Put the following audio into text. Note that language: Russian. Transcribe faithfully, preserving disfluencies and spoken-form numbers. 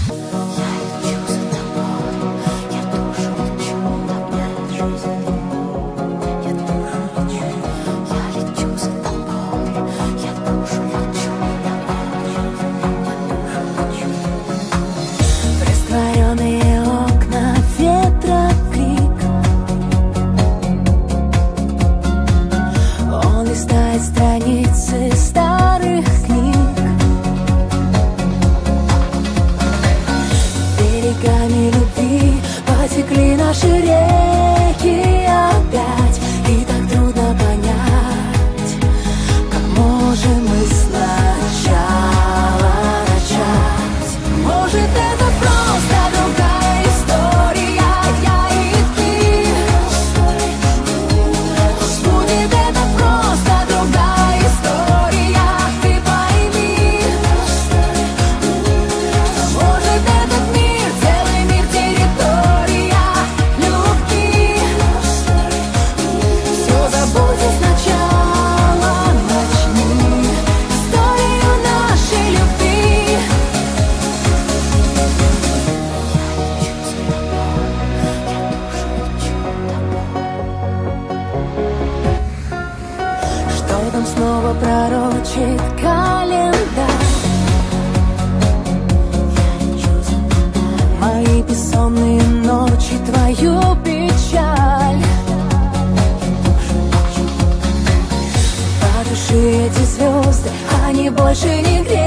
Страницы старых книг, берегами любви потекли наши реки опять, и так трудно понять, как можем мы сначала начать. Может, это просто другая история, я и ты. Будет это просто другая история, ты пойми. Может, этот мир, целый мир, территория любви. Все забудь и сначала начни историю нашей любви. Что там снова пророчит календарь? Мои бессонные ночи, твою печаль. По душе эти звезды, они больше не греют.